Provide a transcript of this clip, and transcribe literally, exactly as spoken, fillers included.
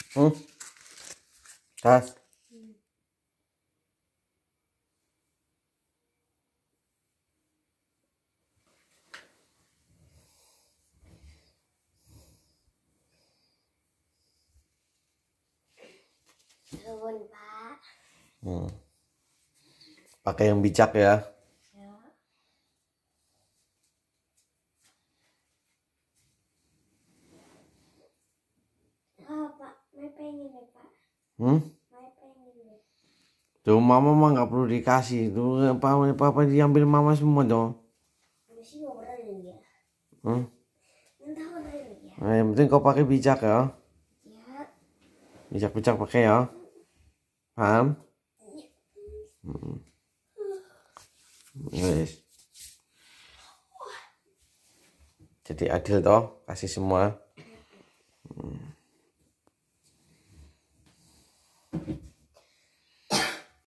Hmm? Tas. Nuwun, Pak. Hmm. Pakai yang bijak ya. Ya. Oh, Pak, saya pengen nih, Pak. Hmm? Saya pengen nih. Tuh mama mah nggak perlu dikasih. Tuh apa apa, apa diambil mama semua dong. Masih mau berani ya? Hmm? Entah berani ya? Nah, yang penting kau pakai bijak ya. Ya. Bijak-bijak pakai ya. Paham? Hmm. Yes. Jadi adil toh, kasih semua.